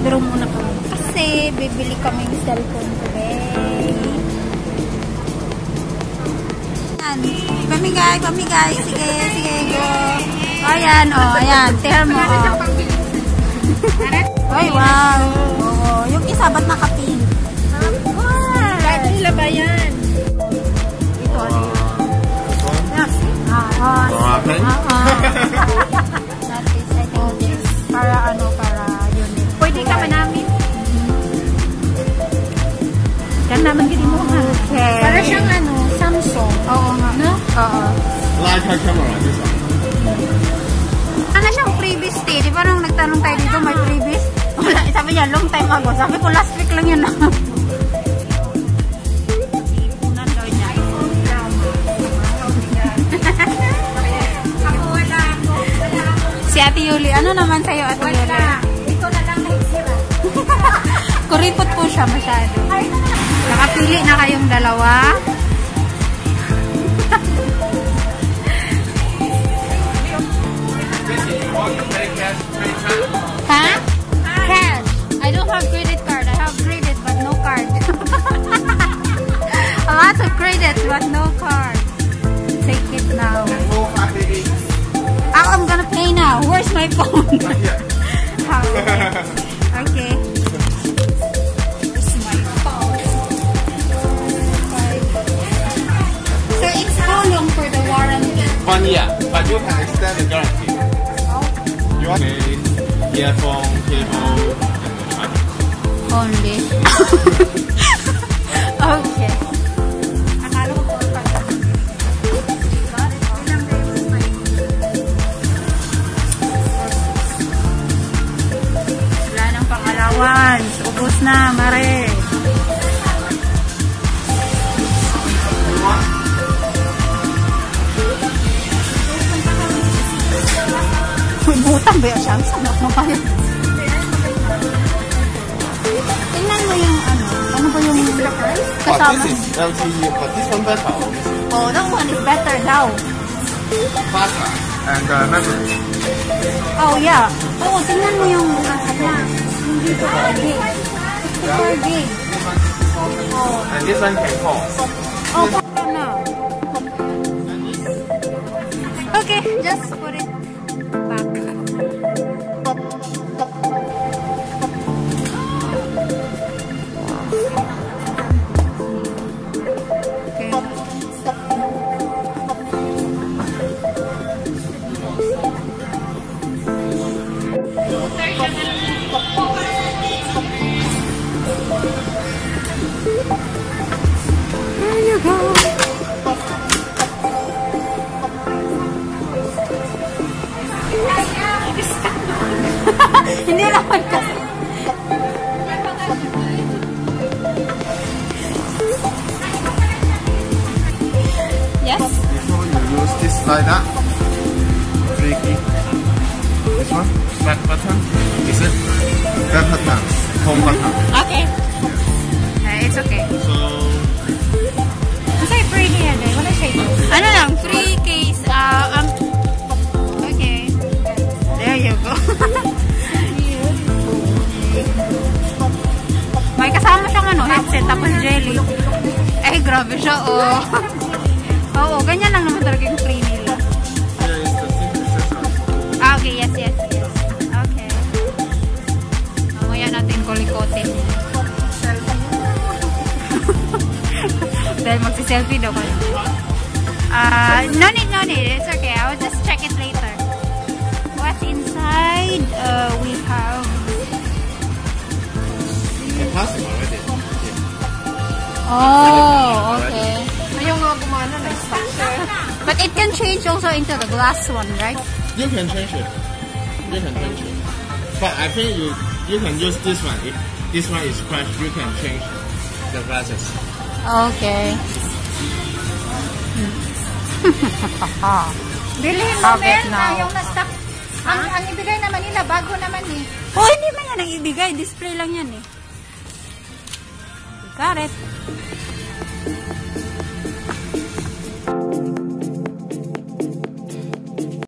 Biro muna kami. Kasi bibili kaming cellphone today. Pamigay. Sige, go. Ayan, ayan. Tell mo, Ay, wow. Oo, yung isa ba't naka-pink? Kahit nila ba yan? Ito, ano yun? Yes. That is, I think this. Para unique. Pwede ka man namin. Kan naman gini mo ha. Okay. Para siyang Samsung. Oo nga. No? Oo. Like her camera, this one. Ano siyang freebies, Di ba nung nagtanong tayo dito, may freebies? Wala, sabi niya, long time ago. Sabi ko, last week lang yun. Ipunan daw niya. Si Ate Yuli, ano naman sa'yo, Ate Yuli? Ito na lang nagsira. Kuripot po siya masyado. Nakapili na kayong dalawa. Ha? Cash. I don't have credit card. I have credit but no card. A lot of credit but no card. Take it now. I'm gonna pay now. Where's my phone? Okay. Where's my phone? So it's how long for the warranty? 1 year, but you can extend the guarantee. You want earphone, cable, and the charger. Only. Okay. Akala ko po pa. Wala nang pangalawan. Ubus na, Mare. Butang ba yung Samsung? Ano ba yun? Tingnan mo yung ano ba yung kasama? This is LTE, but this one better. Oh, that one is better daw. Faster and memory. Oh, yeah. Oo, tingnan mo yung niya. Hindi ko 4 gig. 4 gig. Oh. And this one can call. Oh, no. Okay, just put it back. There you go. Hindi naman kasi. Yes? Before you use this like that, three key. This one, back button. Is it? Back button, home button. Okay. It's okay. So, Masay free niya dahil. Wala siya ito. Ano lang, free case. Okay. There you go. May kasama siyang headset tapos jelly. Eh, grabe siya, oh. Oo, ganyan lang naman talaga yung free nila. here is the synthesizer. Okay, yes. Okay. Mamaya natin kulikotin. Dahil magsi-selfie daw kayo. No need. It's okay. I will just check it later. What's inside? We have... The plastic already. Oh, okay. Yung mga gumana na structure. But it can change also into the glass one, right? You can change it. But I think you can use this one. If this one is crushed, you can change the glasses. Okay. Bilhin mo, men. Yung na-stock. Ang ibigay naman nila, bago naman eh. Oh, hindi man yan ang ibigay. Display lang yan eh. Got it.